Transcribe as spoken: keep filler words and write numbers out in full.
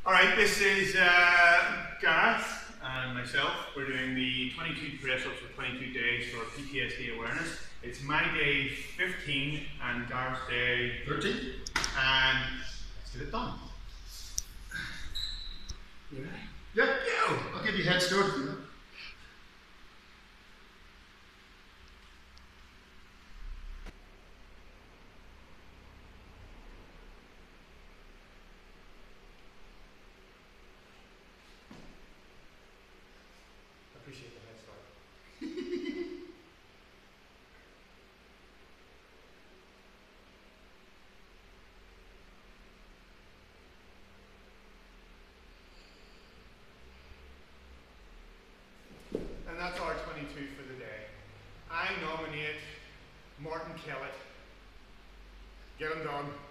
Alright, this is uh, Gareth and myself. We're doing the twenty-two press-ups for twenty-two days for P T S D awareness. It's my day fifteen and Gareth's day thirteen. And let's get it done. You ready? Yeah, yeah. I'll give you a head start. You know. Appreciate the head start. And that's our twenty-two for the day. I nominate Martin Kellett. Get him done.